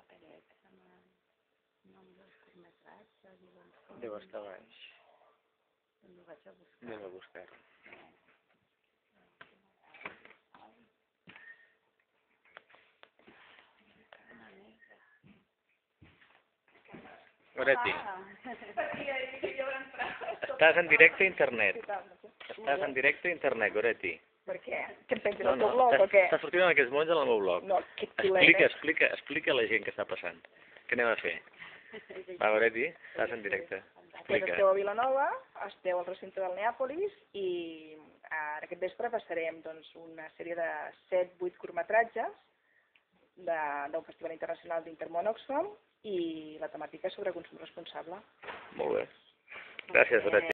Deu estar baix. Anem a buscar-ho. Goretti, estàs en directe a internet. Estàs en directe a internet, Goretti. Per què? Que em pensis al teu blog o què? Estàs sortint en aquests moments al meu blog. No, que xuleta. Explica a la gent què està passant. Què anem a fer? Va, Goretti, estàs en directe. Explica. Esteu a Vilanova, esteu al recinte del Neàpolis i aquest vespre passarem una sèrie de 7-8 curtmetratges d'un festival internacional d'Intermón Oxfam i la temàtica és sobre consum responsable. Molt bé. Gràcies, Goretti.